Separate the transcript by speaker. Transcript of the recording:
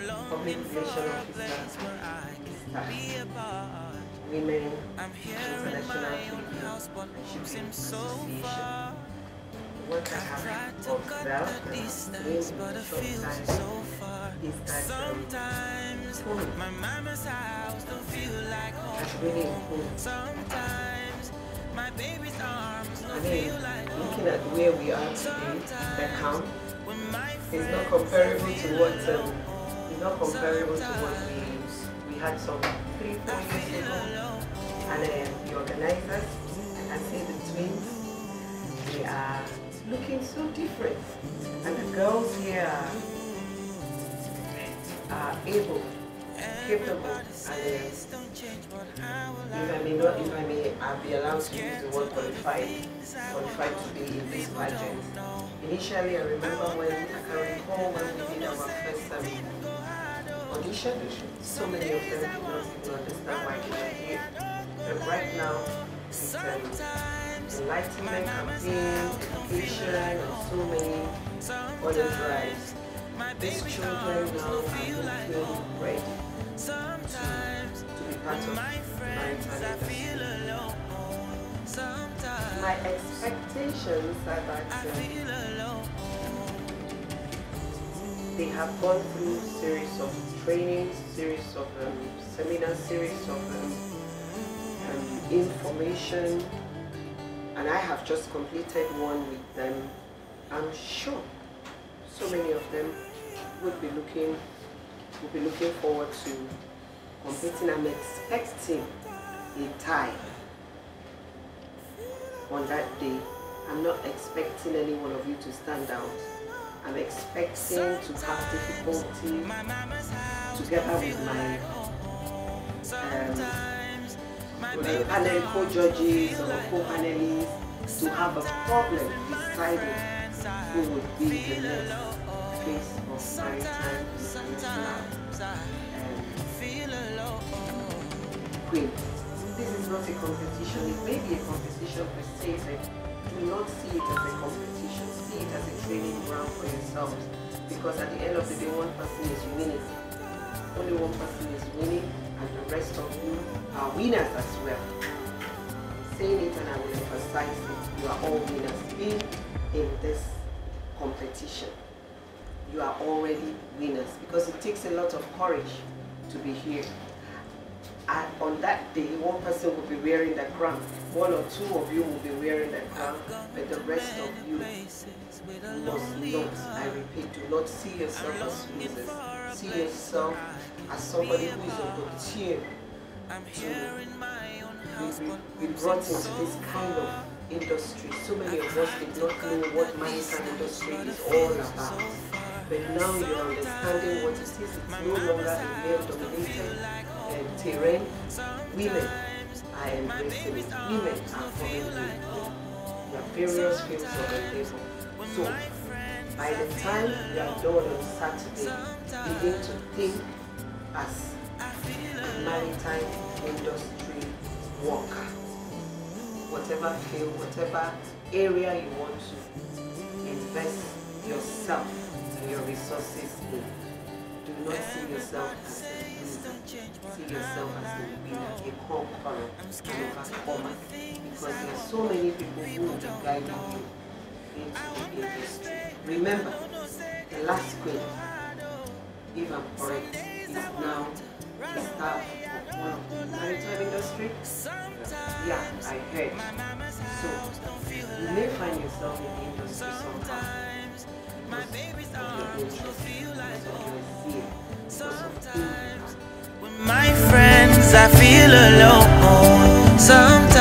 Speaker 1: public relation officer, staff, women, international shipping association. What I have observed and doing in a short time is that has really improved. Looking at where we are today, the camp is not comparable to what we had some 3-4 years ago. And the organizers, I can see the twins, they are looking so different. And the girls here are able, capable, and I'll be allowed to use the word qualified to be in this pageant. Initially, I remember when we did our first audition, so many of them did not even understand why they were here. But right now, it's enlightenment campaign, education, and so many other drives. These children now are looking ready to be part of maritime industry. My expectations are that they have gone through series of trainings, series of seminars, series of information, and I have just completed one with them. I'm sure so many of them would be looking forward to competing. I'm expecting a tie on that day. I'm not expecting any one of you to stand out. I'm expecting to have difficulty together with my panel co-judges or co-panelists to have a problem deciding who would be the next face of maritime queen. This is not a competition. It may be a competition per se, but do not see it as a competition. See it as a training ground for yourselves. Because at the end of the day, one person is winning. Only one person is winning, and the rest of you are winners as well. Saying it, and I will emphasize it, you are all winners. Being in this competition, you are already winners, because it takes a lot of courage to be here. And on that day, one person will be wearing the crown, one or two of you will be wearing the crown, but the rest of you must not, I repeat, do not see yourself as losers. See yourself as somebody who is opportune to be brought into this kind of industry. So many of us did not know what maritime industry is all about. But now you're understanding what it is. It's no longer a male-dominated terrain. Women are embracing it. Women are coming in. There are various fields of endeavor. So, by the time you are done on Saturday, begin to think as a maritime industry worker. Whatever field, whatever area you want to invest yourself and your resources in. Do not see yourself as a loser. See yourself as a winner, a conqueror, an overcomer. Because there are so many people who will be guiding you into the industry. Remember, the last queen, if I'm correct, is now the staff of one of the maritime industry. Yeah, I heard. So, you may find yourself in the industry somehow.
Speaker 2: With my friends, I feel alone. Sometimes